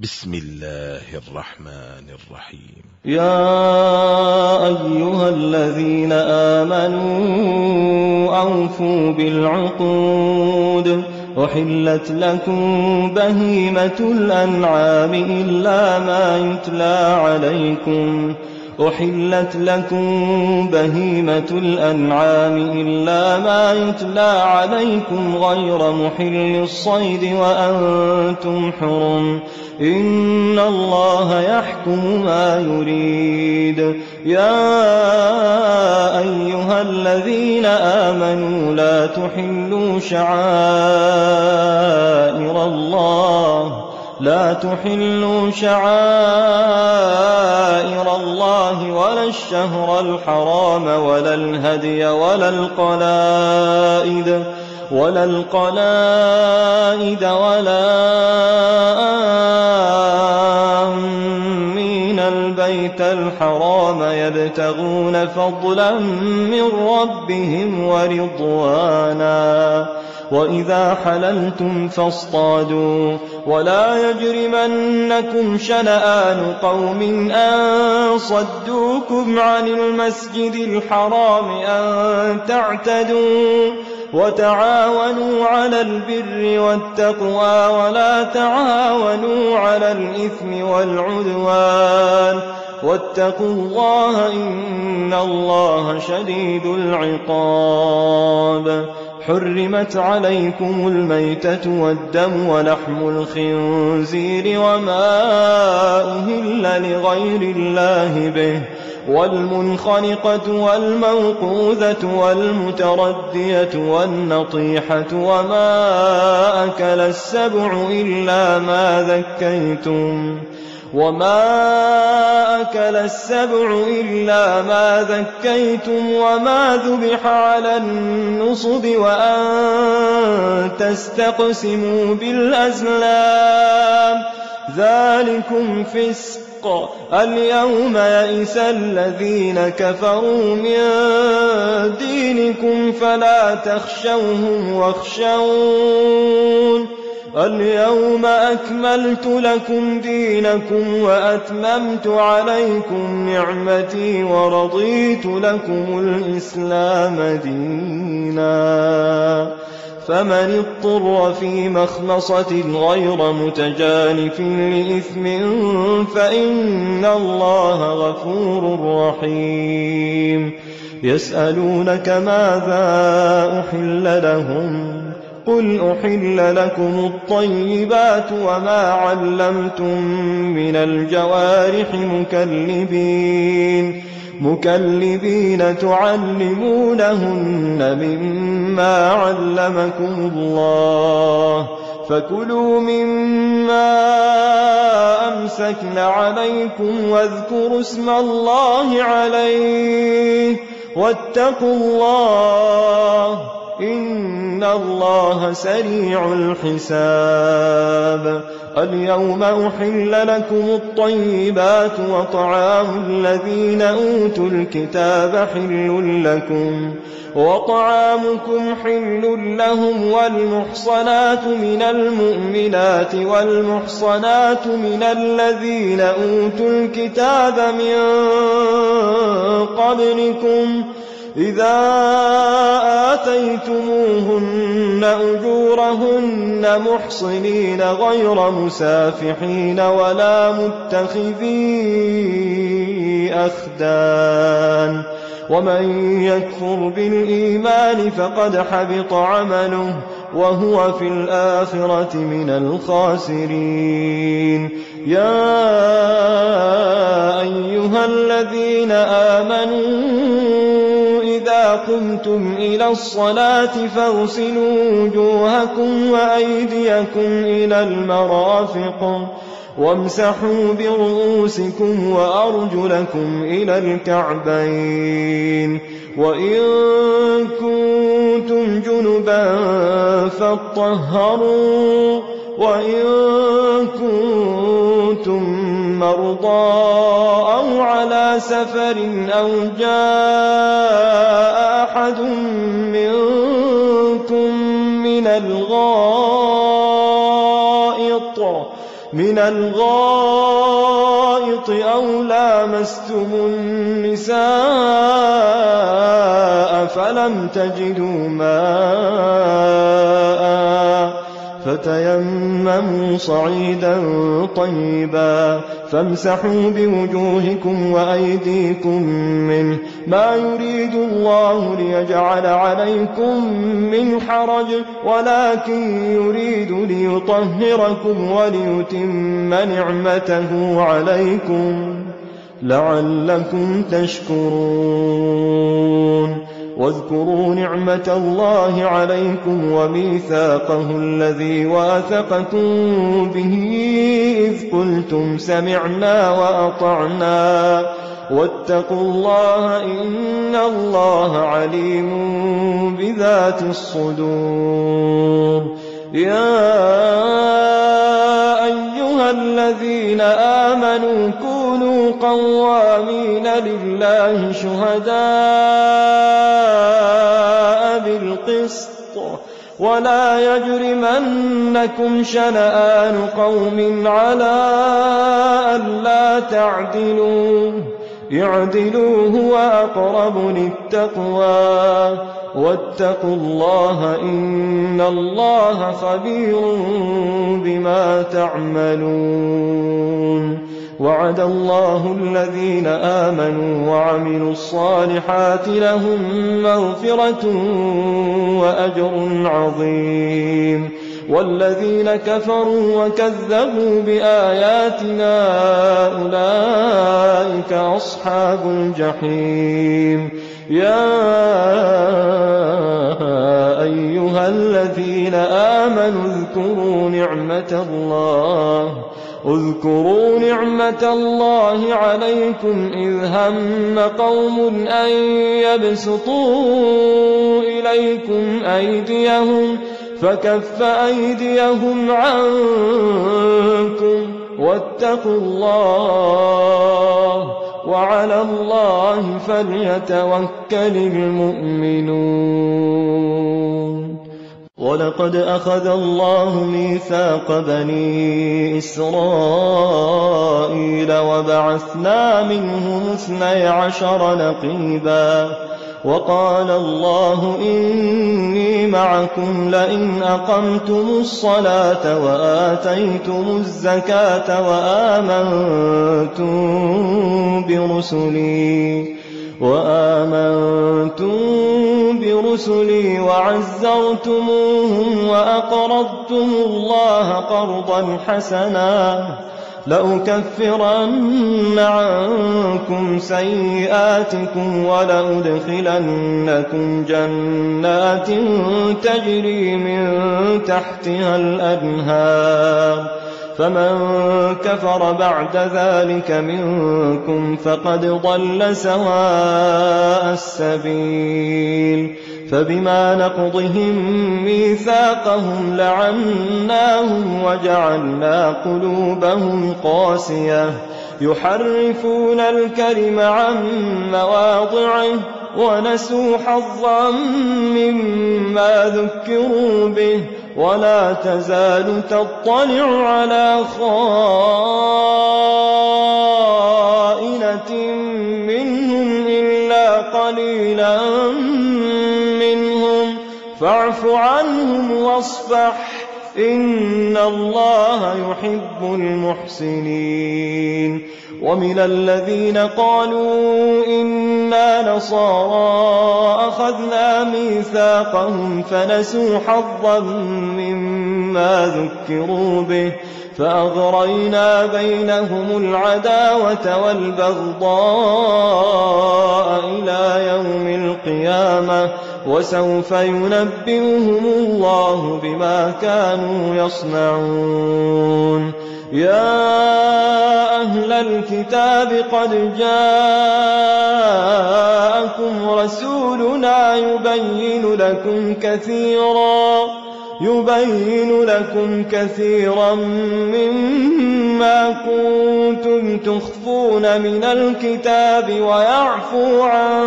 بسم الله الرحمن الرحيم. يا أيها الذين آمنوا أوفوا بالعقود أحلت لكم بهيمة الأنعام إلا ما يتلى عليكم غير محل الصيد وأنتم حرم إن الله يحكم ما يريد. يا أيها الذين آمنوا لا تحلوا شعائر الله ولا الشهر الحرام ولا الهدي ولا القلائد ولا آمين البيت الحرام يبتغون فضلا من ربهم ورضوانا وإذا حللتم فاصطادوا ولا يجرمنكم شنآن قوم أن صدوكم عن المسجد الحرام أن تعتدوا وتعاونوا على البر والتقوى ولا تعاونوا على الإثم والعدوان واتقوا الله إن الله شديد العقاب. حرمت عليكم الميتة والدم ولحم الخنزير وما أهل لغير الله به والمنخنقة والموقوذة والمتردية والنطيحة وما أكل السبع إلا ما ذكيتم وما ذبح على النصب وأن تستقسموا بالأزلام ذلكم فسق. اليوم يئس الذين كفروا من دينكم فلا تخشوهم واخشون. اليوم أكملت لكم دينكم وأتممت عليكم نعمتي ورضيت لكم الإسلام دينا. فمن اضطر في مخمصة غير متجانف لإثم فإن الله غفور رحيم. يسألونك ماذا أحل لهم قل أحل لكم الطيبات وما علمتم من الجوارح مكلبين تعلمونهن مما علمكم الله فكلوا مما أمسكن عليكم واذكروا اسم الله عليه واتقوا الله إن الله سريع الحساب. اليوم أحل لكم الطيبات وطعام الذين أوتوا الكتاب حل لكم وطعامكم حل لهم والمحصنات من المؤمنات والمحصنات من الذين أوتوا الكتاب من قبلكم إذا آتيتموهن أجورهن محصنين غير مسافحين ولا متخذي أخدان ومن يكفر بالإيمان فقد حبط عمله وهو في الآخرة من الخاسرين. يا أيها الذين آمنوا إذا قمتم إلى الصلاة فاغسلوا وجوهكم وأيديكم إلى المرافق وامسحوا برؤوسكم وأرجلكم إلى الكعبين وإن كنتم جنبا فاطهروا وإن كنتم مرضى أو على سفر أو جاء أحد منكم من الغائط من الغائط أو لامستم النساء فلم تجدوا ماء فتيمموا صعيدا طيبا فامسحوا بوجوهكم وأيديكم منه ما يريد الله ليجعل عليكم من حرج ولكن يريد ليطهركم وليتم نعمته عليكم لعلكم تشكرون واذكروا نعمة الله عليكم وميثاقه الذي واثقكم به إذ قلتم سمعنا وأطعنا واتقوا الله إن الله عليم بذات الصدور يا أيها الذين آمنوا كونوا قوامين لله شهداء بالقسط ولا يجرمنكم شنآن قوم على ألا تعدلوا اعدلوا هو أقرب للتقوى واتقوا الله إن الله خبير بما تعملون وعد الله الذين آمنوا وعملوا الصالحات لهم مغفرة وأجر عظيم والذين كفروا وكذبوا بآياتنا أولئك أصحاب الجحيم يا أيها الذين آمنوا اذكروا نعمة الله عليكم إذ هم قوم أن يبسطوا إليكم أيديهم فكف أيديهم عنكم واتقوا الله وعلى الله فليتوكل المؤمنون ولقد أخذ الله ميثاق بني إسرائيل وبعثنا منهم 12 نقيبا وقال الله إني معكم لئن أقمتم الصلاة وآتيتم الزكاة وآمنتم برسلي وعزرتموهم وأقرضتم الله قرضا حسنا لأكفرن عنكم سيئاتكم ولأدخلنكم جنات تجري من تحتها الأنهار فمن كفر بعد ذلك منكم فقد ضل سواء السبيل فبما نقضهم ميثاقهم لعناهم وجعلنا قلوبهم قاسية يحرفون الكلم عن مواضعه ونسوا حظا مما ذكروا به ولا تزال تطلع على خائنة منهم إلا قليلا منهم فاعف عنهم واصفح إن الله يحب المحسنين ومن الذين قالوا إنا نصارى أخذنا ميثاقهم فنسوا حظا مما ذكروا به فأغرينا بينهم العداوة والبغضاء إلى يوم القيامة وسوف ينبئهم الله بما كانوا يصنعون يا أهل الكتاب قد جاءكم رسولنا يبين لكم كثيرا مما كنتم تخفون من الكتاب ويعفو عن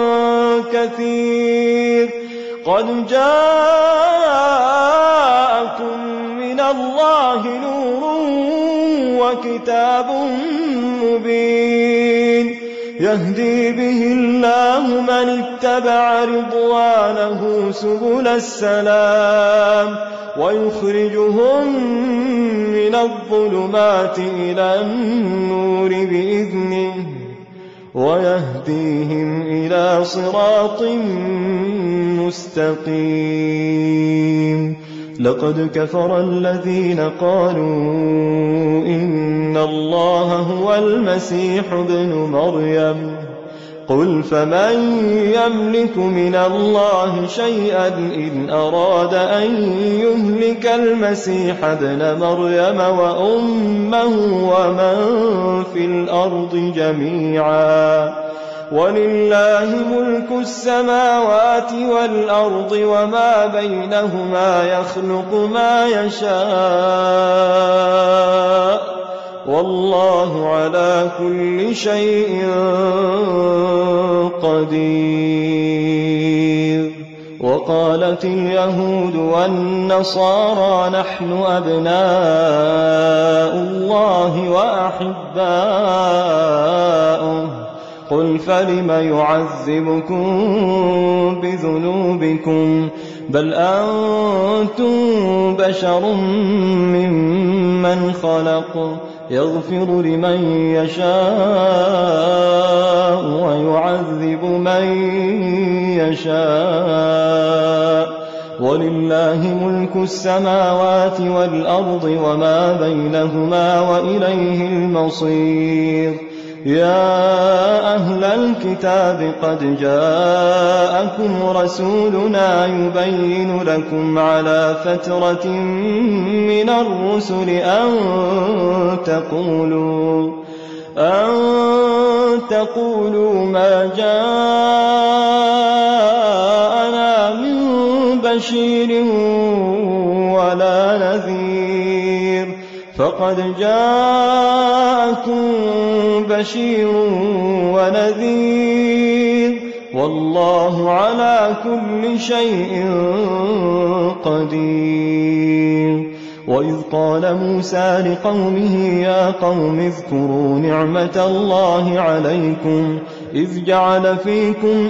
كثير قد جاءكم من الله نور وكتاب مبين يهدي به الله من اتبع رضوانه سبل السلام ويخرجهم من الظلمات إلى النور بإذنه ويهديهم إلى صراط مستقيم لقد كفر الذين قالوا إن الله هو المسيح ابن مريم قل فمن يملك من الله شيئا إن أراد أن يهلك المسيح ابن مريم وأمه ومن في الأرض جميعا ولله ملك السماوات والأرض وما بينهما يخلق ما يشاء والله على كل شيء قدير وقالت اليهود والنصارى نحن أبناء الله وأحباؤه قل فلم يعذبكم بذنوبكم بل أنتم بشر ممن خلق يغفر لمن يشاء ويعذب من يشاء ولله ملك السماوات والأرض وما بينهما وإليه المصير يا أهل الكتاب قد جاءكم رسولنا يبين لكم على فترة من الرسل أن تقولوا ما جاءنا من بشير ولا نذير فقد جاءكم بشير ونذير والله على كل شيء قدير وإذ قال موسى لقومه يا قوم اذكروا نعمة الله عليكم إذ جعل فيكم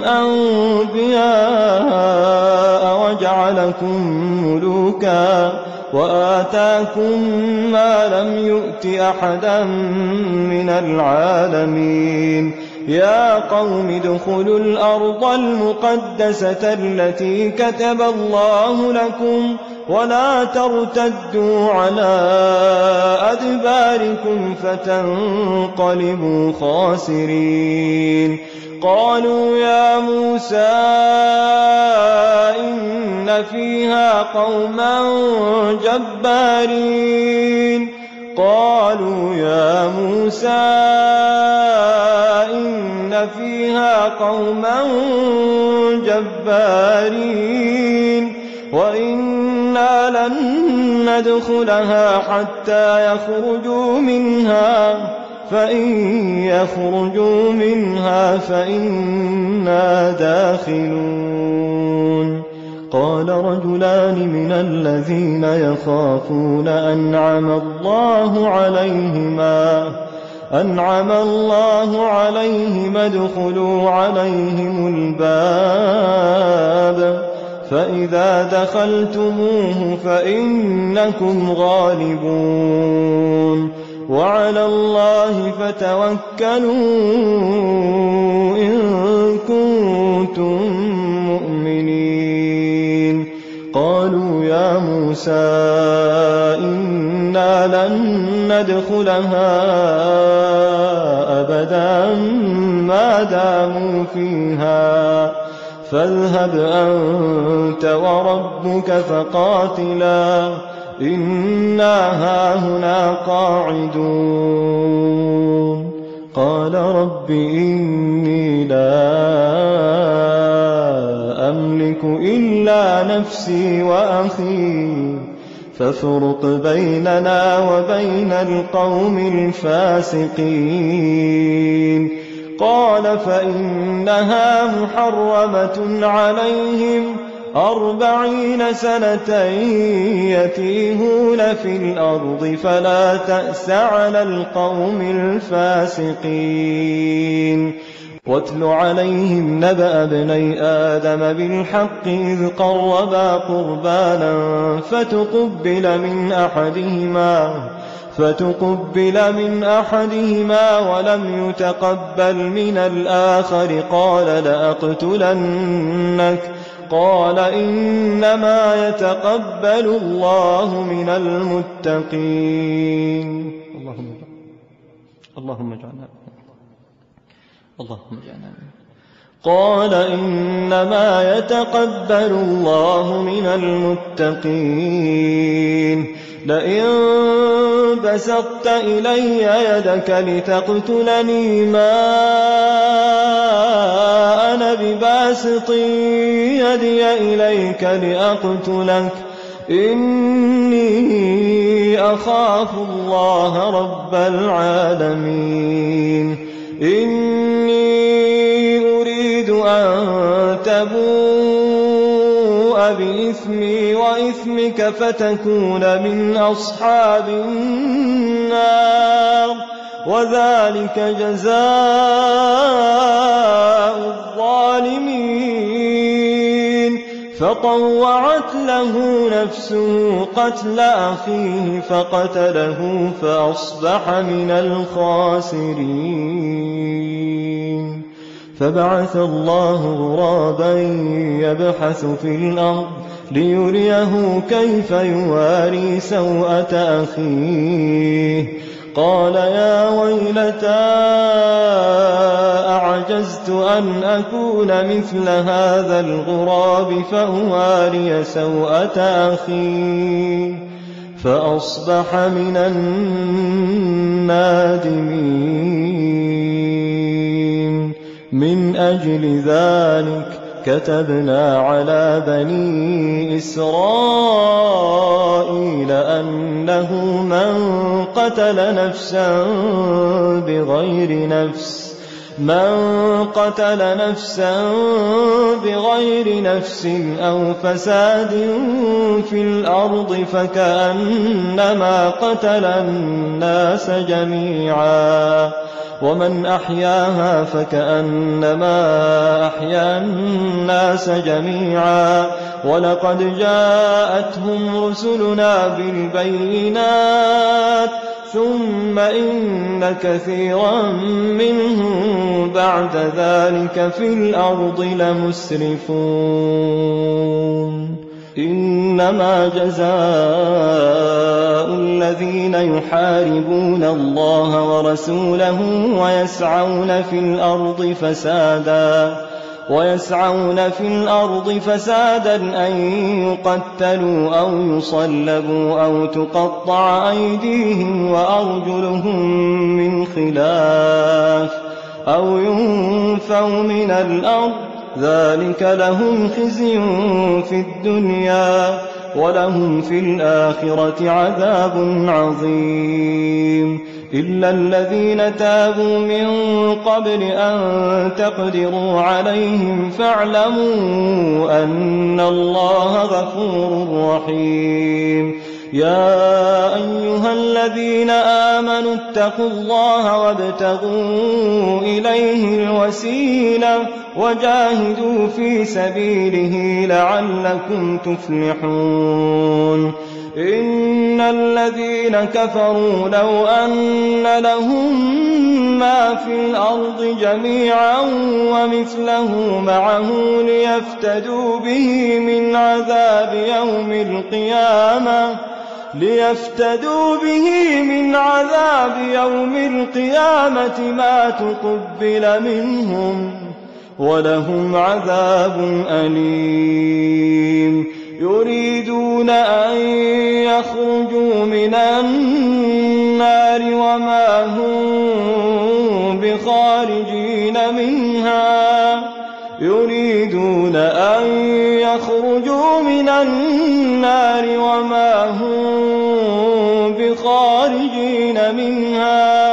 أنبياء وجعلكم ملوكا وآتاكم ما لم يؤت أحدا من العالمين يا قوم ادخلوا الأرض المقدسة التي كتب الله لكم ولا ترتدوا على أدباركم فتنقلبوا خاسرين قالوا يا موسى إن فيها قوما جبارين قالوا يا موسى إن فيها قوما جبارين وإنا لن ندخلها حتى يخرجوا منها فإن يخرجوا منها فإنا داخلون قال رجلان من الذين يخافون أنعم الله عليهم ادخلوا عليهم الباب فإذا دخلتموه فإنكم غالبون وعلى الله فتوكلوا إن كنتم مؤمنين قالوا يا موسى إنا لن ندخلها أبدا ما داموا فيها فاذهب أنت وربك فقاتلا إنا هاهنا قاعدون قال رب إني لا أملك إلا نفسي وأخي فافرق بيننا وبين القوم الفاسقين قال فإنها محرمة عليهم 40 سنة يتيهون في الأرض فلا تأس على القوم الفاسقين. واتل عليهم نبأ ابني آدم بالحق إذ قربا قربانا فتقبل من أحدهما ولم يتقبل من الآخر قال لأقتلنك قال إنما يتقبل الله من المتقين. اللهم اجعلنا قال إنما يتقبل الله من المتقين. لئن بسطت إلي يدك لتقتلني ما أنا بباسط يدي إليك لأقتلك إني أخاف الله رب العالمين. إني أريد أن تبوء بإثمي وإثمك فتكون من أصحاب النار وذلك جزاء الظالمين. فطوعت له نفسه قتل أخيه فقتله فأصبح من الخاسرين. فبعث الله غرابا يبحث في الأرض ليريه كيف يواري سوءة أخيه. قال يا ويلتى أعجزت أن أكون مثل هذا الغراب فأواري سوءة أخي فأصبح من النادمين. من أجل ذلك كتبنا على بني إسرائيل أنه من قتل نفسا بغير نفس أو فساد في الأرض فكأنما قتل الناس جميعا ومن أحياها فكأنما أحيا الناس جميعا. ولقد جاءتهم رسلنا بالبينات ثم إن كثيرا منهم بعد ذلك في الأرض لمسرفون. إنما جزاء الذين يحاربون الله ورسوله ويسعون في الأرض فسادا أن يقتلوا أو يصلبوا أو تقطع أيديهم وأرجلهم من خلاف أو ينفوا من الأرض ذلك لهم خزي في الدنيا ولهم في الآخرة عذاب عظيم. إلا الذين تابوا من قبل أن تقدروا عليهم فاعلموا أن الله غفور رحيم. يا أيها الذين آمنوا اتقوا الله وابتغوا إليه الوسيلة وجاهدوا في سبيله لعلكم تفلحون. إن الذين كفروا لو أن لهم ما في الأرض جميعا ومثله معه ليفتدوا به من عذاب يوم القيامة ما تقبل منهم ولهم عذاب أليم. يريدون أن يخرجوا من النار وما هم بخارجين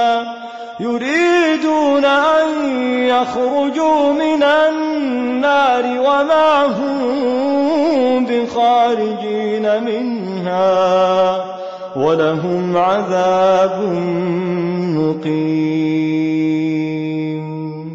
منها النَّارِ وَمَا هُم بِخَارِجِينَ مِنْهَا وَلَهُمْ عَذَابٌ مُقِيمٌ.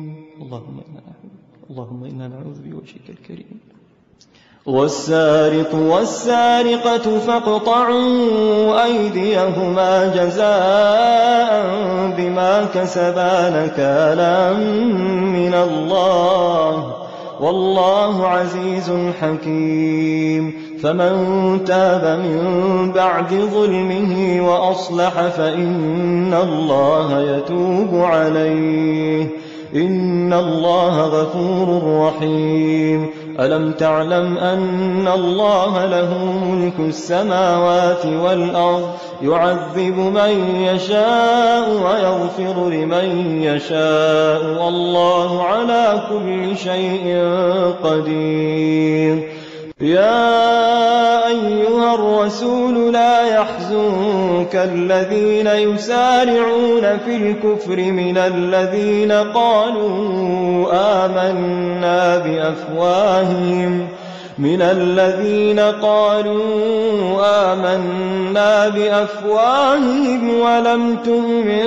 اللهم إنا نعوذ بوجهك الكريم. والسارق والسارقة فاقطعوا أيديهما جزاء بما كسبا نكالا من الله والله عزيز حكيم. فمن تاب من بعد ظلمه وأصلح فإن الله يتوب عليه إن الله غفور رحيم. ألم تعلم أن الله له ملك السماوات والأرض يعذب من يشاء ويغفر لمن يشاء والله على كل شيء قدير. يا أيها الرسول لا يحزنك الذين يسارعون في الكفر من الذين قالوا آمنا بأفواههم ولم تؤمن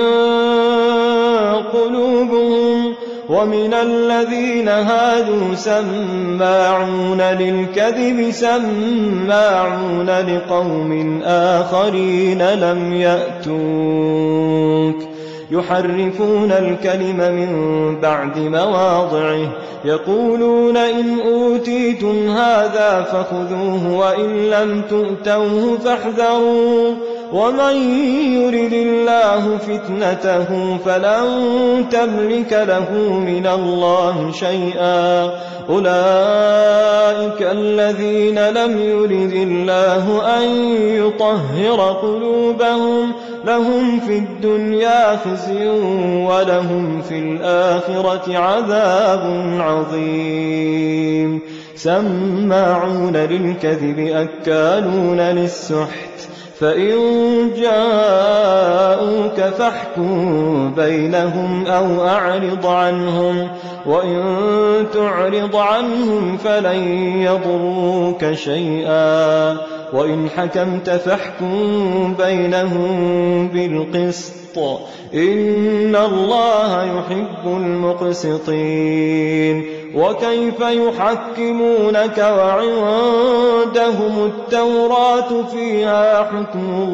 قلوبهم ومن الذين هادوا سماعون للكذب سماعون لقوم آخرين لم يأتوك يحرفون الكلم من بعد مواضعه يقولون إن أوتيتم هذا فخذوه وإن لم تؤتوه فاحذروا ومن يرد الله فتنته فلن تملك له من الله شيئا أولئك الذين لم يرد الله أن يطهر قلوبهم لهم في الدنيا خزي ولهم في الآخرة عذاب عظيم. سماعون للكذب أكالون للسحت فإن جاءوك فاحكم بينهم أو أعرض عنهم وإن تعرض عنهم فلن يضروك شيئا وإن حكمت فاحكم بينهم بالقسط إن الله يحب المقسطين. وكيف يحكمونك وعندهم التوراة فيها حكم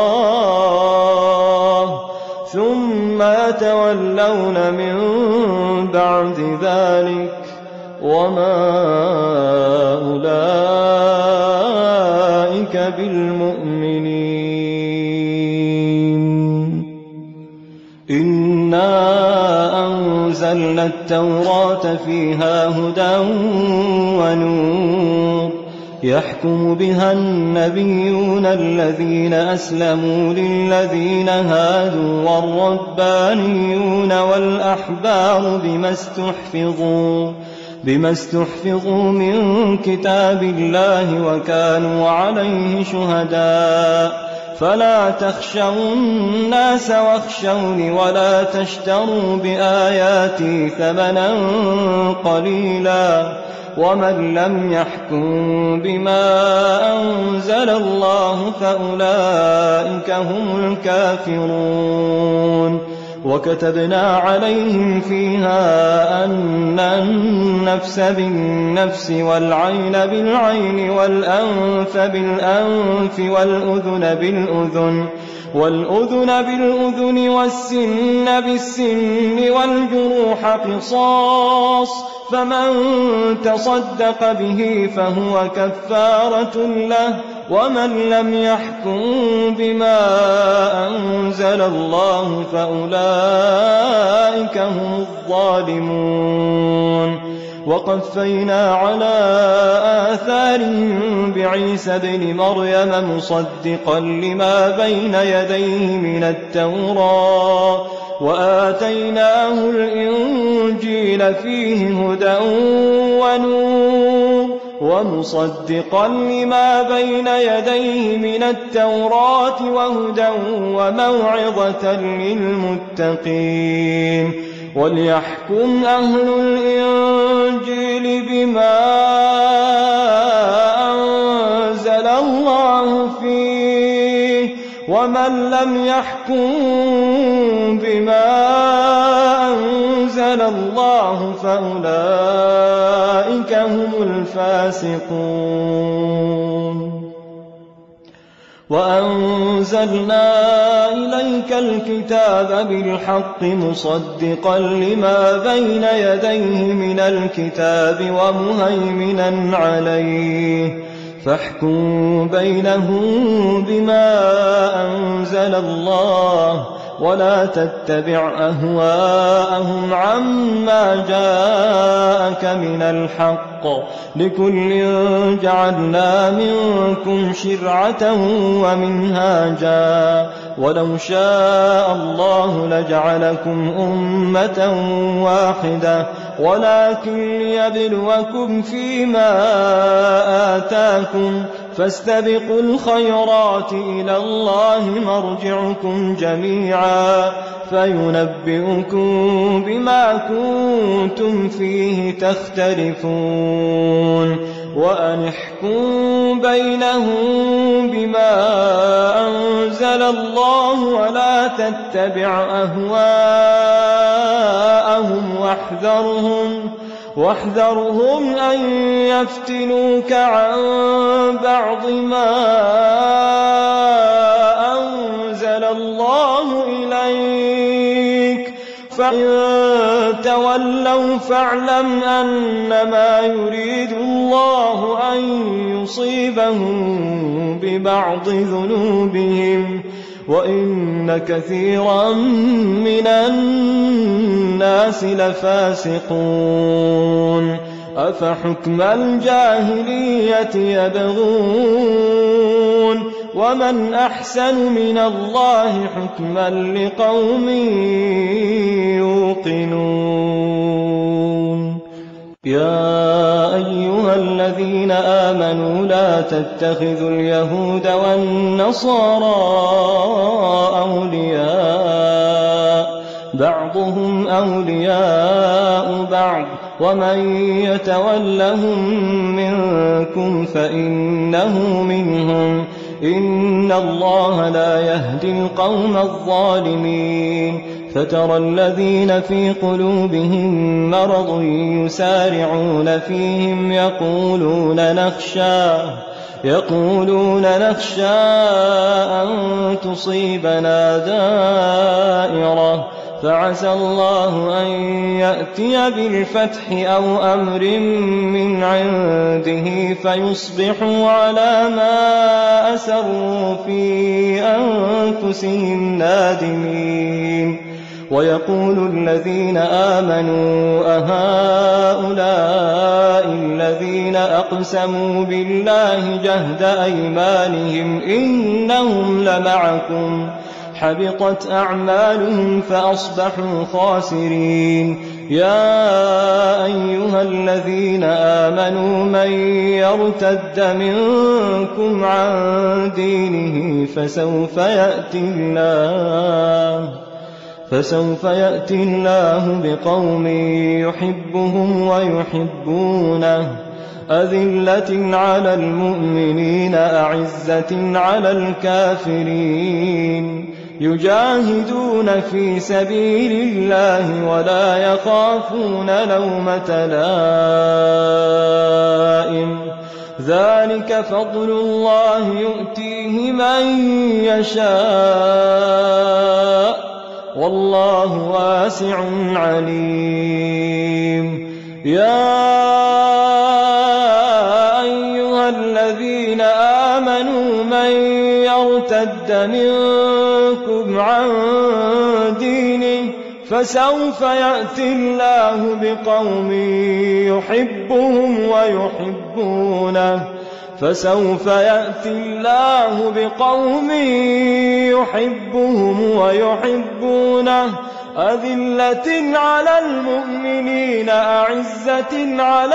الله ثم يتولون من بعد ذلك وما أولئك بالمؤمنين. إنا أنزلنا التوراة فيها هدى ونور يحكم بها النبيون الذين أسلموا للذين هادوا والربانيون والأحبار بما استحفظوا من كتاب الله وكانوا عليه شهداء فلا تخشوا الناس واخشوني ولا تشتروا بآياتي ثمنا قليلا ومن لم يحكم بما أنزل الله فأولئك هم الكافرون. وكتبنا عليهم فيها أن النفس بالنفس والعين بالعين والأنف بالأنف والأذن بالأذن والسن بالسن والجروح قصاص فمن تصدق به فهو كفارة له ومن لم يحكم بما أنزل الله فأولئك هم الظالمون. وقفينا على آثارهم بعيسى ابن مريم مصدقا لما بين يديه من التوراة وآتيناه الإنجيل فيه هدى ونور ومصدقا لما بين يديه من التوراة وهدى وموعظة للمتقين. وليحكم أهل الإنجيل بما أنزل الله فيه ومن لم يحكم بما أنزل الله فأولئك هم الفاسقون وأنزلنا إليك الكتاب بالحق مصدقا لما بين يديه من الكتاب ومهيمنا عليه فاحكم بينهم بما أنزل الله ولا تتبع أهواءهم عما جاءك من الحق لكل جعلنا منكم شرعة ومنهاجا ولو شاء الله لجعلكم أمة واحدة ولكن ليبلوكم فيما آتاكم فاستبقوا الخيرات إلى الله مرجعكم جميعا فينبئكم بما كنتم فيه تختلفون وأن احكم بينهم بما أنزل الله ولا تتبع أهواءهم واحذرهم أن يفتنوك عن بعض ما أنزل الله إليك فإن تولوا فاعلم أنما يريد الله أن يصيبهم ببعض ذنوبهم وإن كثيرا من الناس لفاسقون أفحكم الجاهلية يبغون ومن أحسن من الله حكما لقوم يوقنون يا أيها الذين آمنوا لا تتخذوا اليهود والنصارى أولياء بعضهم أولياء بعض ومن يتولهم منكم فإنه منهم إن الله لا يهدي القوم الظالمين فترى الذين في قلوبهم مرض يسارعون فيهم يقولون نخشى أن تصيبنا دائرة فعسى الله أن يأتي بالفتح أو أمر من عنده فيصبحوا على ما أسروا في أنفسهم نادمين ويقول الذين آمنوا أهؤلاء الذين أقسموا بالله جهد أيمانهم إنهم لمعكم حبطت أعمالهم فأصبحوا خاسرين يا أيها الذين آمنوا من يرتد منكم عن دينه فسوف يأتي الله بقوم يحبهم ويحبونه أذلة على المؤمنين أعزة على الكافرين يجاهدون في سبيل الله ولا يخافون لومة لائم ذلك فضل الله يؤتيه من يشاء والله واسع عليم يا أيها الذين آمنوا من يرتد منكم عن دينه فسوف يأتي الله بقوم يحبهم ويحبونه أذلة على المؤمنين أعزة على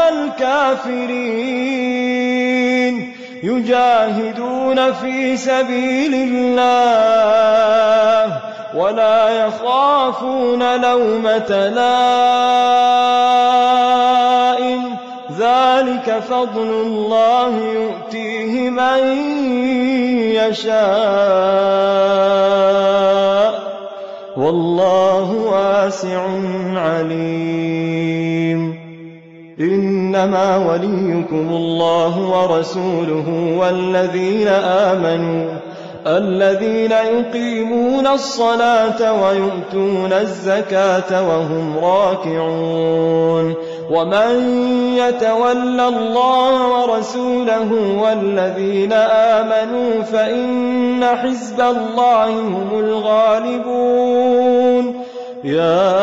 الكافرين يجاهدون في سبيل الله ولا يخافون لومة لائم ذلك فضل الله يؤتيه من يشاء والله واسع عليم إنما وليكم الله ورسوله والذين آمنوا الذين يقيمون الصلاة ويؤتون الزكاة وهم راكعون ومن يتول الله ورسوله والذين آمنوا فإن حزب الله هم الغالبون يا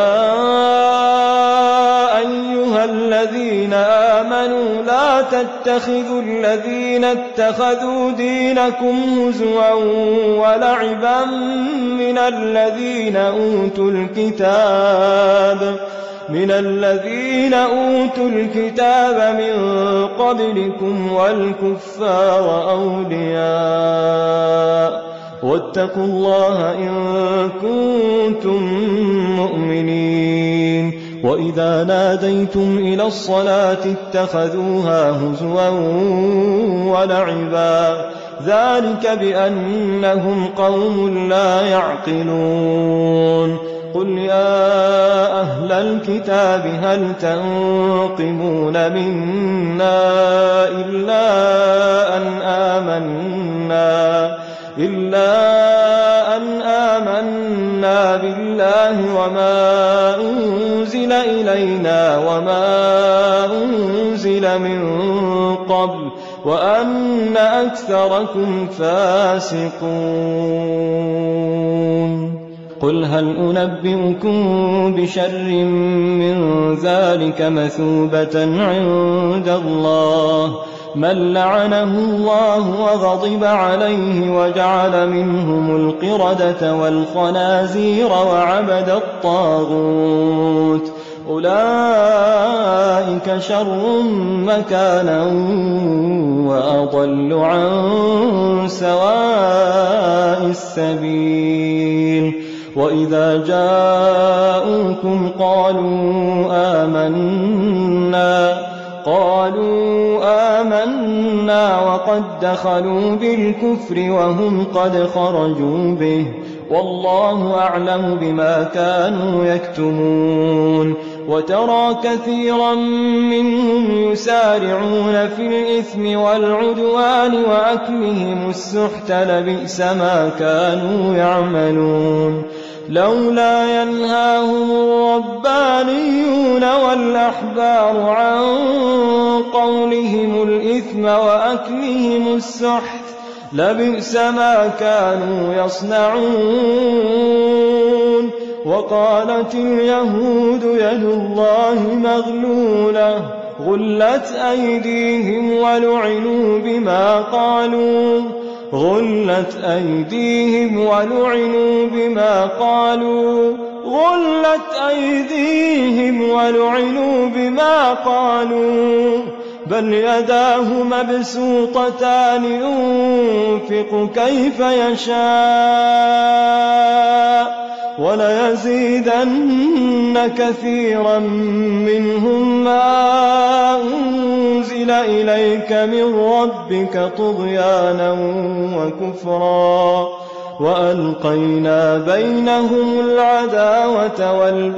أيها الذين آمنوا لا تتخذوا الذين اتخذوا دينكم هزوا ولعبا من الذين أوتوا الكتاب من قبلكم والكفار أولياء واتقوا الله إن كنتم مؤمنين وإذا ناديتم إلى الصلاة اتخذوها هزوا ولعبا ذلك بأنهم قوم لا يعقلون قل يا أهل الكتاب هل تنقمون منا إلا أن آمنا بالله وما أنزل إلينا وما أنزل من قبل وأن أكثركم فاسقون قل هل أنبئكم بشر من ذلك مثوبة عند الله من لعنه الله وغضب عليه وجعل منهم القردة والخنازير وعبد الطاغوت أولئك شر مكانا وأضل عن سواء السبيل وإذا جاءوكم قالوا آمنا وقد دخلوا بالكفر وهم قد خرجوا به والله أعلم بما كانوا يكتمون وترى كثيرا منهم يسارعون في الإثم والعدوان وأكلهم السحت لبئس ما كانوا يعملون لولا ينهاهم الربانيون والأحبار عن قولهم الإثم وأكلهم السحت لبئس ما كانوا يصنعون وقالت اليهود يد الله مغلولة غلت أيديهم ولعنوا بما قالوا بل يداه مبسوطتان ينفق كيف يشاء وليزيدن كثيرا منهم ما أنزل إليك من ربك طغيانا وكفرا وألقينا بينهم العداوة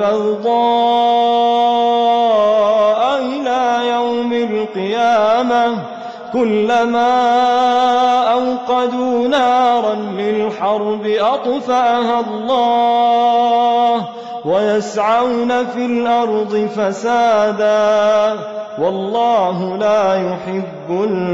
والبغضاء إلى يوم القيامة كلما أوقدوا نارا للحرب أطفأها الله ويسعون في الأرض فسادا والله لا يحب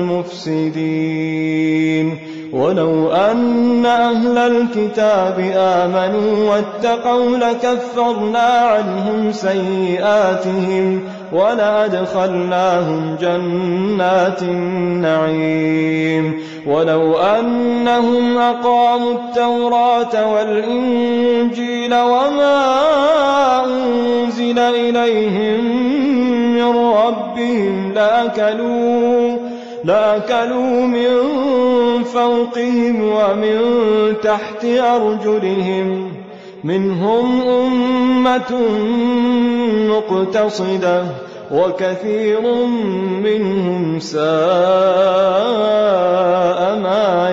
المفسدين ولو أن أهل الكتاب آمنوا واتقوا لكفرنا عنهم سيئاتهم ولأدخلناهم جنات النعيم ولو أنهم أقاموا التوراة والإنجيل وما أنزل إليهم من ربهم لأكلوا من فوقهم ومن تحت أرجلهم منهم أمة مقتصدة وكثير منهم ساء ما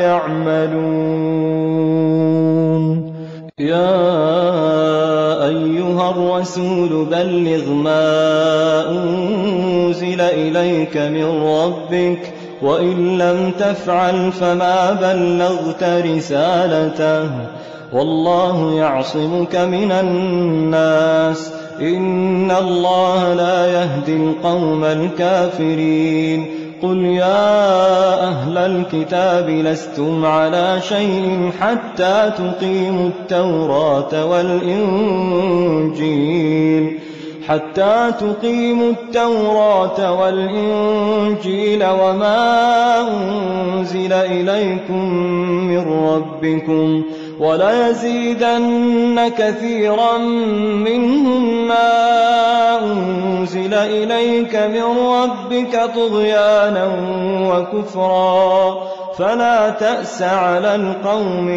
يعملون. يا أيها الرسول بلغ ما أنزل إليك من ربك وإن لم تفعل فما بلغت رسالته والله يعصمك من الناس إن الله لا يهدي القوم الكافرين. قل يا أهل الكتاب لستم على شيء حتى تقيموا التوراة والإنجيل وما أنزل إليكم من ربكم وليزيدن كثيرا منهم ما أنزل إليك من ربك طغيانا وكفرا فلا تأس على القوم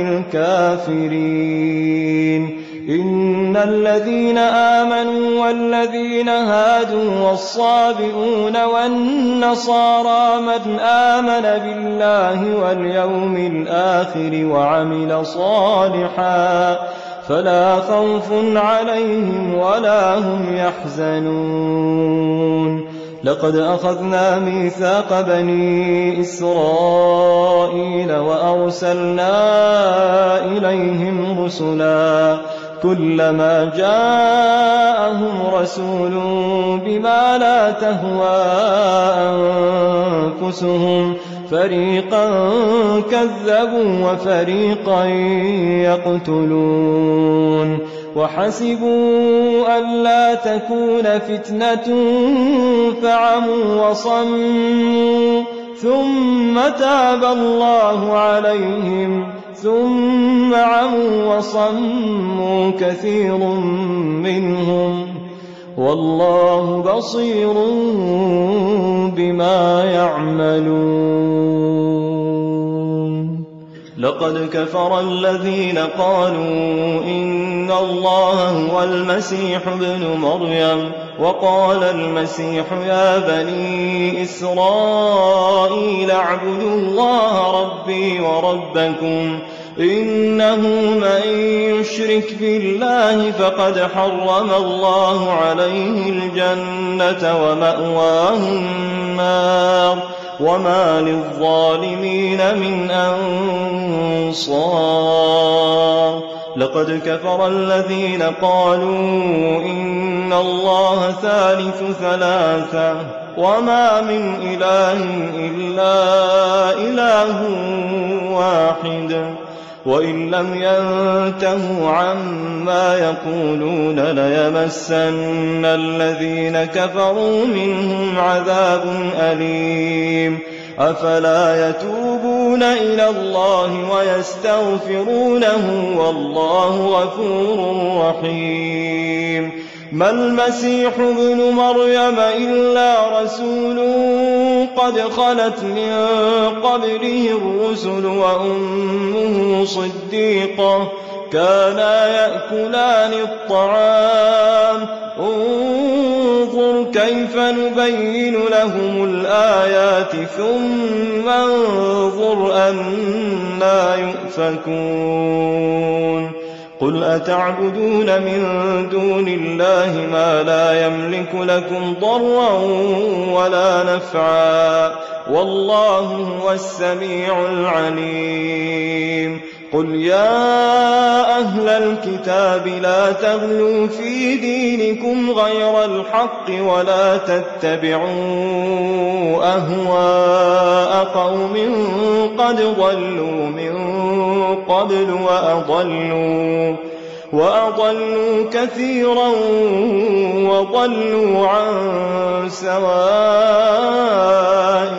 الكافرين. إن الذين آمنوا والذين هادوا والصابئون والنصارى من آمن بالله واليوم الآخر وعمل صالحا فلا خوف عليهم ولا هم يحزنون. لقد أخذنا ميثاق بني إسرائيل وأرسلنا إليهم رسلا كلما جاءهم رسول بما لا تهوى أنفسهم فريقا كذبوا وفريقا يقتلون. وحسبوا ألا تكون فتنة فعموا وصموا ثم تاب الله عليهم ثم عموا وصموا كثير منهم والله بصير بما يعملون. لقد كفر الذين قالوا إن الله هو المسيح ابن مريم وقال المسيح يا بني إسرائيل اعبدوا الله ربي وربكم إنه من يشرك بالله فقد حرم الله عليه الجنة ومأواه النار وما للظالمين من أنصار. لقد كفر الذين قالوا إن الله ثالث ثلاثة وما من إله إلا إله واحد وإن لم ينتهوا عما يقولون ليمسن الذين كفروا منهم عذاب أليم. أفلا يتوبون إلى الله ويستغفرونه والله غفور رحيم. ما المسيح ابن مريم إلا رسول قد خلت من قبله الرسل وأمه صديقة كانا يأكلان الطعام انظر كيف نبين لهم الآيات ثم انظر أنى يؤفكون. قل أتعبدون من دون الله ما لا يملك لكم ضرا ولا نفعا والله هو السميع العليم. قل يا أهل الكتاب لا تغلوا في دينكم غير الحق ولا تتبعوا أهواء قوم قد ضلوا من قبل وأضلوا كثيرا وضلوا عن سواء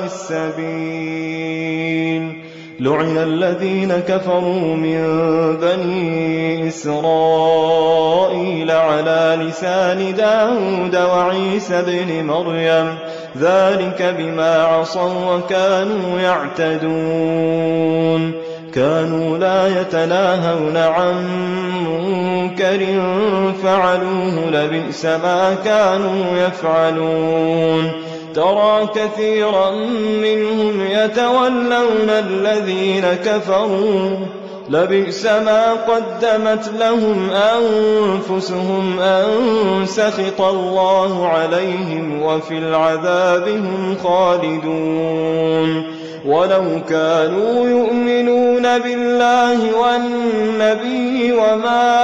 السبيل. لعن الذين كفروا من بني إسرائيل على لسان داود وعيسى بن مريم ذلك بما عصوا وكانوا يعتدون. كانوا لا يتناهون عن منكر فعلوه لبئس ما كانوا يفعلون ترى كثيرا منهم يتولون الذين كفروا لبئس ما قدمت لهم أنفسهم أن سخط الله عليهم وفي العذاب هم خالدون ولو كانوا يؤمنون بالله والنبي وما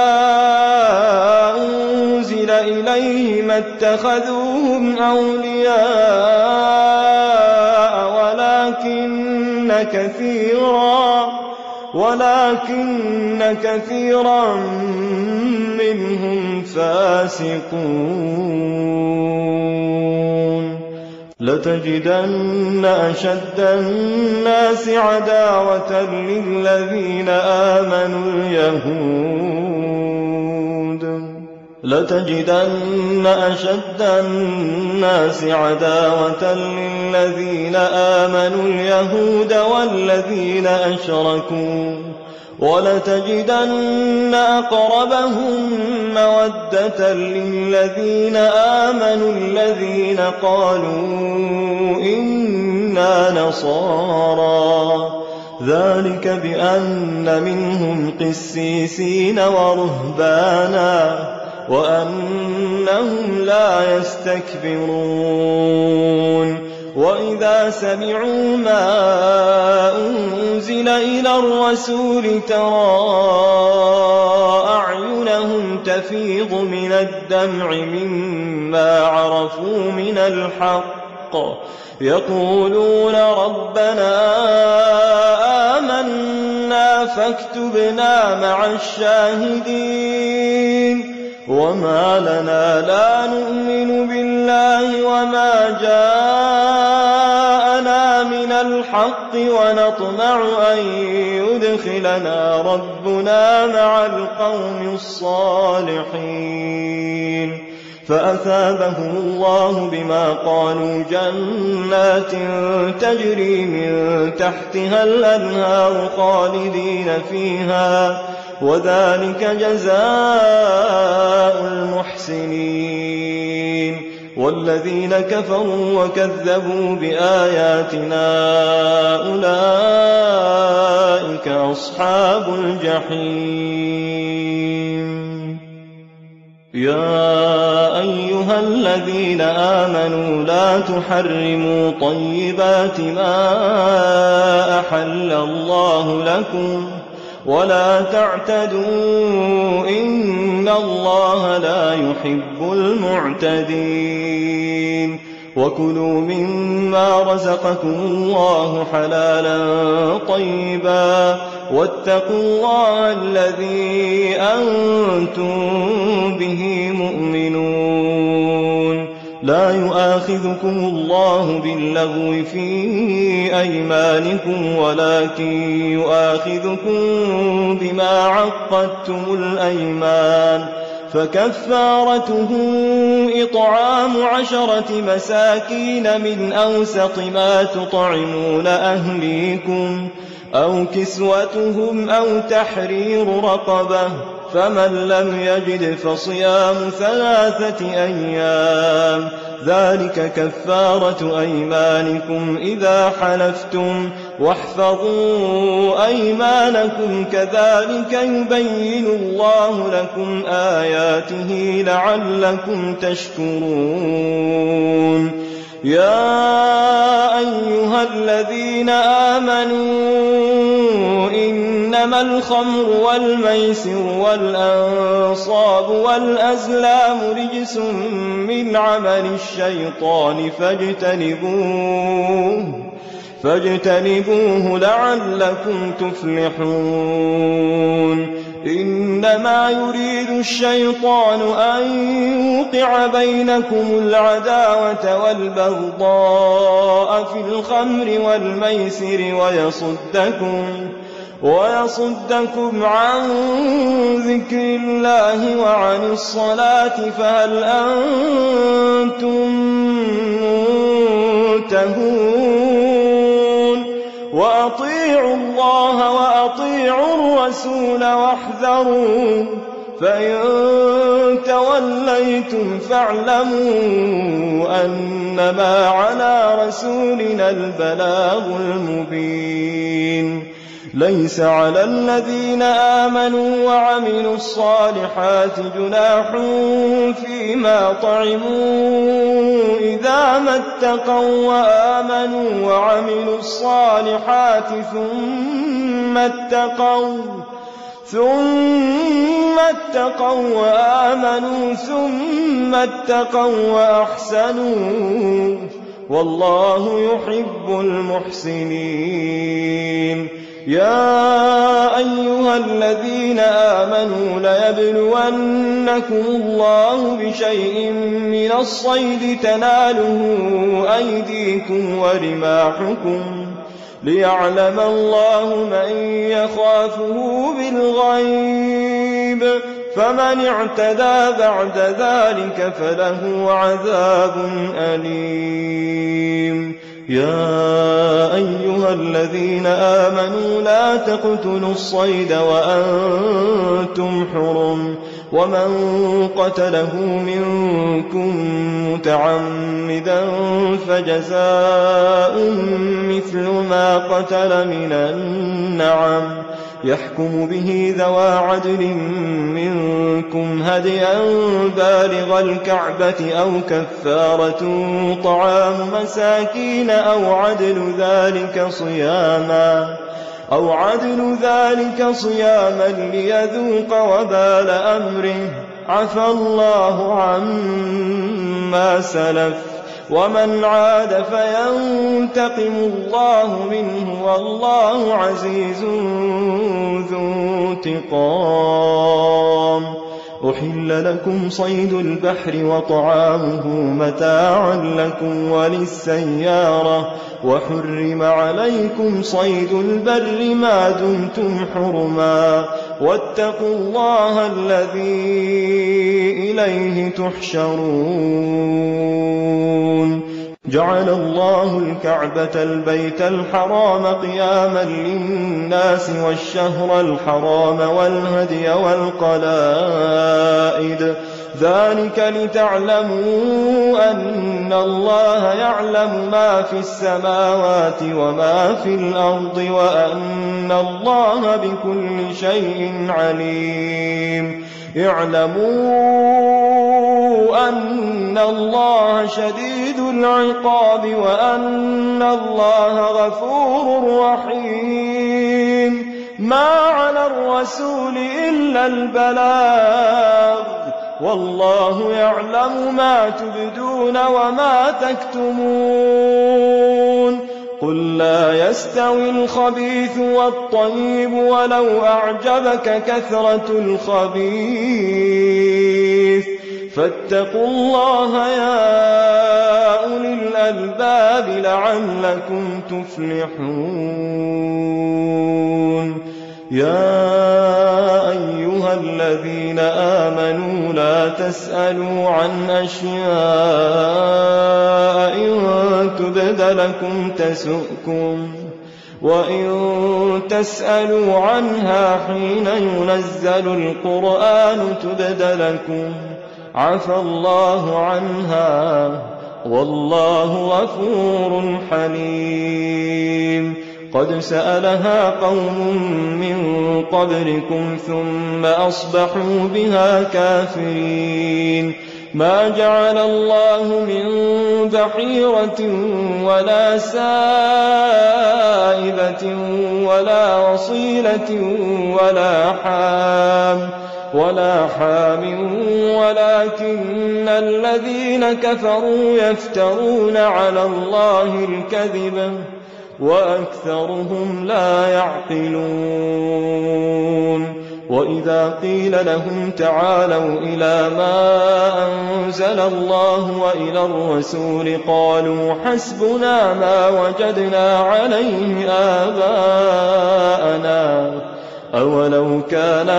أنزل إليه ما اتخذوهم أولياء ولكن كثيرا منهم فاسقون لتجدن أشد الناس عداوة للذين آمنوا اليهود والذين أشركوا ولتجدن أقربهم مودة للذين آمنوا الذين قالوا إنا نصارى ذلك بأن منهم قسيسين ورهبانا وأنهم لا يستكبرون وإذا سمعوا ما أنزل إلى الرسول ترى أعينهم تفيض من الدمع مما عرفوا من الحق يقولون ربنا آمنا فاكتبنا مع الشاهدين وما لنا لا نؤمن بالله وما جاءنا من الحق ونطمع أن يدخلنا ربنا مع القوم الصالحين فأثابهم الله بما قالوا جنات تجري من تحتها الأنهار خالدين فيها وذلك جزاء المحسنين والذين كفروا وكذبوا بآياتنا أولئك أصحاب الجحيم يا أيها الذين آمنوا لا تحرموا طيبات ما أحل الله لكم ولا تعتدوا إن الله لا يحب المعتدين وكلوا مما رزقكم الله حلالا طيبا واتقوا الله الذي أنتم به مؤمنون لا يؤاخذكم الله باللغو في أيمانكم ولكن يؤاخذكم بما عقدتم الأيمان فكفارته إطعام 10 مساكين من أوسط ما تطعمون أهليكم أو كسوتهم أو تحرير رقبة فمن لم يجد فصيام 3 أيام ذلك كفارة أيمانكم إذا حلفتم واحفظوا أيمانكم كذلك يبين الله لكم آياته لعلكم تشكرون يا أيها الذين آمنوا إنما الخمر والميسر والأنصاب والأزلام رجس من عمل الشيطان فاجتنبوه لعلكم تفلحون إنما يريد الشيطان أن يوقع بينكم العداوة والبغضاء في الخمر والميسر ويصدكم عن ذكر الله وعن الصلاة فهل أنتم منتهون وأطيعوا الله وأطيعوا الرسول واحذروا فإن توليتم فاعلموا أنما على رسولنا البلاغ المبين ليس على الذين آمنوا وعملوا الصالحات جناح فيما طعموا إذا ما اتقوا وآمنوا وعملوا الصالحات ثم اتقوا وآمنوا ثم اتقوا وأحسنوا والله يحب المحسنين يا أيها الذين آمنوا ليبلونكم الله بشيء من الصيد تناله أيديكم ورماحكم ليعلم الله من يخافه بالغيب فمن اعتدى بعد ذلك فله عذاب أليم يا أيها الذين آمنوا لا تقتلوا الصيد وأنتم حرم ومن قتله منكم متعمدا فجزاء مثل ما قتل من النعم يحكم به ذوى عدل منكم هديا بالغ الكعبة أو كفارة طعام مساكين أو عدل ذلك صياما ليذوق وبال أمره عفى الله عما سلف ومن عاد فينتقم الله منه والله عزيز ذو انتقام أحل لكم صيد البحر وطعامه متاعا لكم وللسيارة وحرم عليكم صيد البر ما دمتم حرما واتقوا الله الذي إليه تحشرون جعل الله الكعبة البيت الحرام قياما للناس والشهر الحرام والهدي والقلائد ذلك لتعلموا أن الله يعلم ما في السماوات وما في الأرض وأن الله بكل شيء عليم اعلموا أن الله شديد العقاب وأن الله غفور رحيم ما على الرسول إلا البلاغ والله يعلم ما تبدون وما تكتمون قل لا يستوي الخبيث والطيب ولو أعجبك كثرة الخبيث فاتقوا الله يا أولي الألباب لعلكم تفلحون يا أيها الذين آمنوا لا تسألوا عن أشياء إن تبد لكم تسؤكم وإن تسألوا عنها حين ينزل القرآن تبد لكم عفى الله عنها والله غفور حليم قد سألها قوم من قبلكم ثم أصبحوا بها كافرين ما جعل الله من بحيرة ولا سائبة ولا وصيلة ولا حام ولكن الذين كفروا يفترون على الله الكذب وأكثرهم لا يعقلون وإذا قيل لهم تعالوا إلى ما أنزل الله وإلى الرسول قالوا حسبنا ما وجدنا عليه آباءنا أولو كان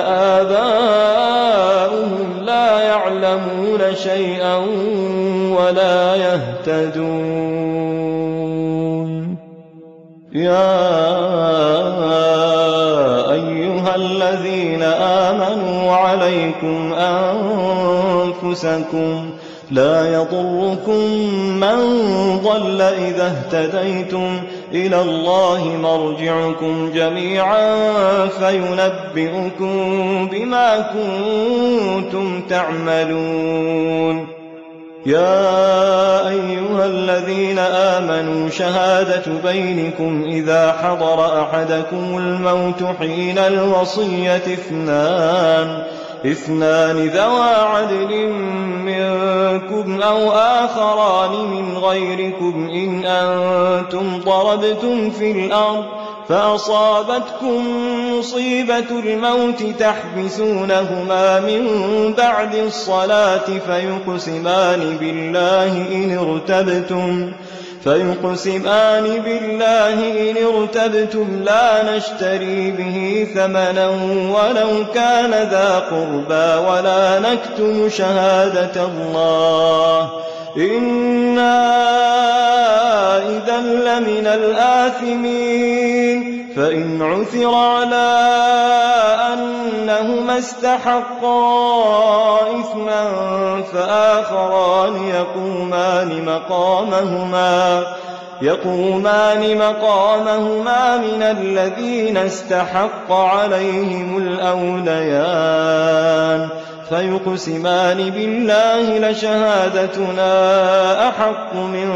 آباؤهم لا يعلمون شيئا ولا يهتدون يا أيها الذين آمنوا عليكم أنفسكم لا يضركم من ضل إذا اهتديتم إلى الله مرجعكم جميعا فينبئكم بما كنتم تعملون. يا أيها الذين آمنوا شهادة بينكم إذا حضر أحدكم الموت حين الوصية اثنان ذوى عدل منكم أو آخران من غيركم إن أنتم ضربتم في الأرض فأصابتكم مصيبة الموت تحبسونهما من بعد الصلاة فيقسمان بالله إن ارتبتم لا نشتري به ثمنا ولو كان ذا قربى ولا نكتم شهادة الله إنا إذا لمن الآثمين. فإن عثر على أنهما استحقا إثما فآخران يقومان مقامهما من الذين استحق عليهم الأوليان فيقسمان بالله لشهادتنا أحق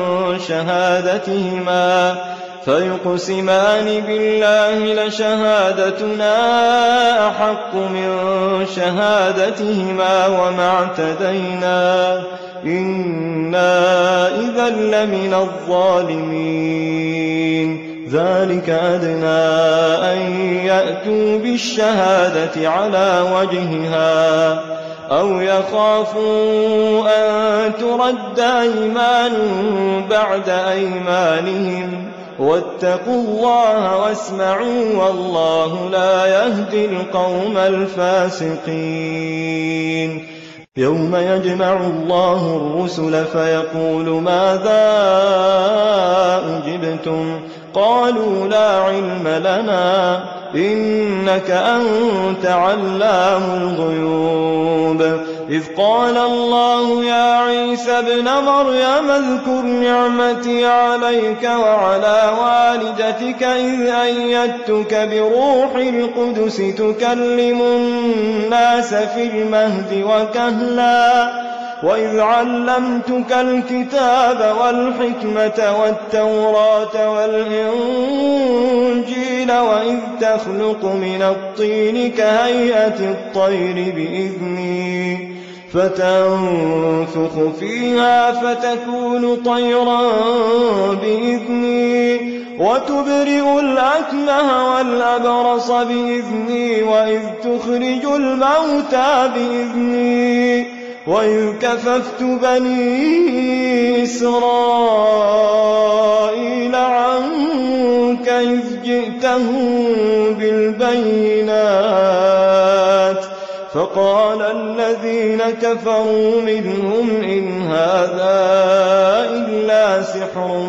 من شهادتهما وما اعتدينا إنا إذا لمن الظالمين. ذلك أدنى أن يأتوا بالشهادة على وجهها أو يخافوا أن ترد أيمان بعد أيمانهم واتقوا الله واسمعوا والله لا يهدي القوم الفاسقين. يوم يجمع الله الرسل فيقول ماذا أجبتم قالوا لا علم لنا إنك أنت علام الغيوب. إذ قال الله يا عيسى ابن مريم اذكر نعمتي عليك وعلى والدتك إذ أيدتك بروح القدس تكلم الناس في المهد وكهلا وإذ علمتك الكتاب والحكمة والتوراة والإنجيل وإذ تخلق من الطين كهيئة الطير بإذني فتنفخ فيها فتكون طيرا بإذني وتبرئ الأكمه والأبرص بإذني وإذ تخرج الموتى بإذني وإذ كففت بني إسرائيل عنك إذ جئتهم بالبينات فقال الذين كفروا منهم إن هذا إلا سحر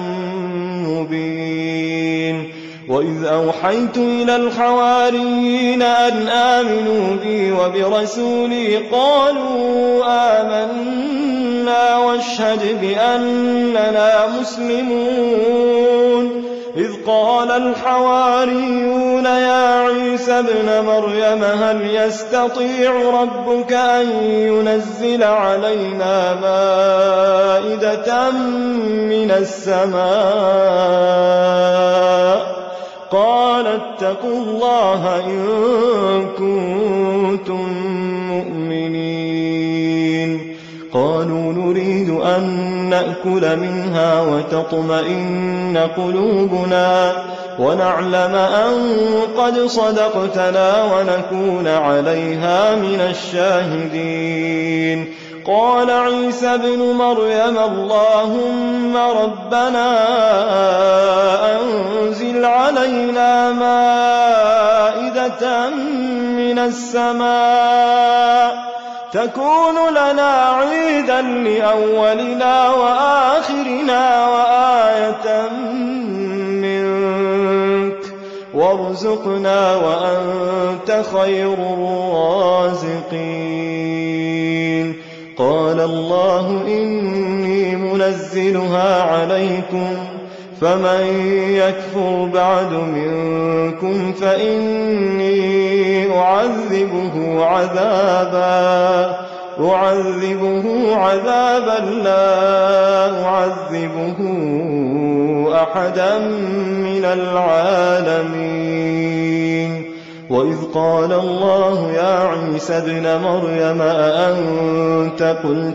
مبين. وإذ أوحيت إلى الحواريين أن آمنوا بي وبرسولي قالوا آمنا واشهد بأننا مسلمون. إذ قال الحواريون يا عيسى ابن مريم هل يستطيع ربك أن ينزل علينا مائدة من السماء قال اتقوا الله إن كنتم مؤمنين. قالوا نريد أن نأكل منها وتطمئن قلوبنا ونعلم أن قد صدقتنا ونكون عليها من الشاهدين. قال عيسى ابن مريم اللهم ربنا أنزل علينا مائدة من السماء تكون لنا عيدا لأولنا وآخرنا وآية منك وارزقنا وأنت خير الرازقين. قال الله إني منزلها عليكم فمن يكفر بعد منكم فإني أعذبه عذابا لا أعذبه أحدا من العالمين. وإذ قال الله يا عيسى ابن مريم أأنت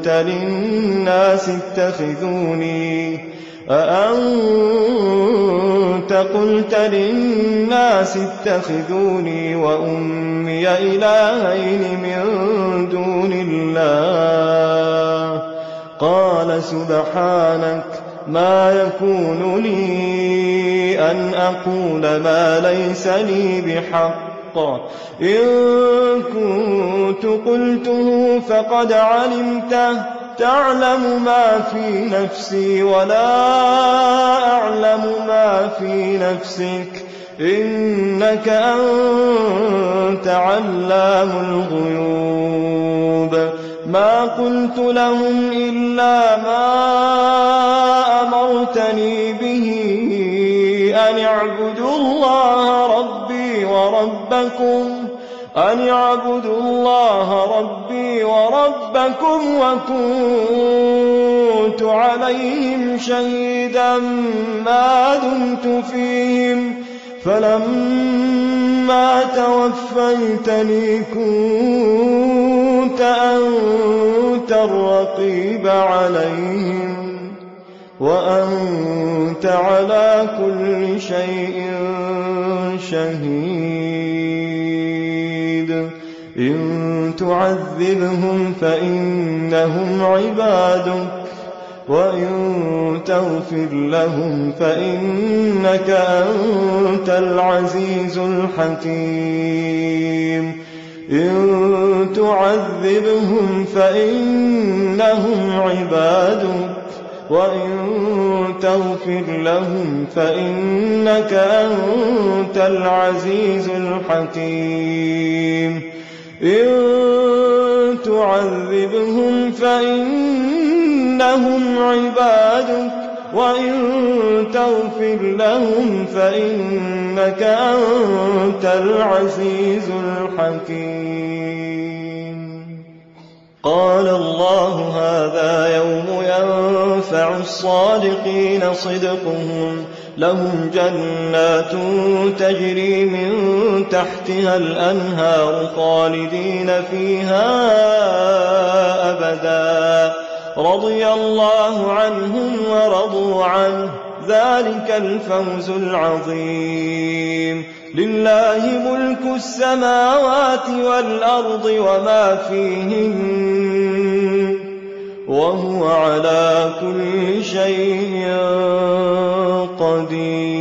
قلت للناس اتخذوني وأمي إلهين من دون الله قال سبحانك ما يكون لي أن أقول ما ليس لي بحق إن كنت قلته فقد علمته تعلم ما في نفسي ولا أعلم ما في نفسك إنك أنت علام الغيوب. ما قلت لهم إلا ما أمرتني به أن اعبدوا الله ربي وربكم وكنت عليهم شهيدا ما دمت فيهم فلما توفيتني كنت أنت الرقيب عليهم وأنت على كل شيء شهيد. إن تعذبهم فإنهم عبادك وإن تغفر لهم فإنك أنت العزيز الحكيم. إن تعذبهم فإنهم عبادك وإن تغفر لهم فإنك أنت العزيز الحكيم. إن تعذبهم فإنهم عبادك وإن تغفر لهم فإنك أنت العزيز الحكيم. قال الله هذا يوم ينفع الصادقين صدقهم لهم جنات تجري من تحتها الأنهار خالدين فيها أبدا رضي الله عنهم ورضوا عنه ذلك الفوز العظيم. لله ملك السماوات والأرض وما فيهن وهو على كل شيء قدير.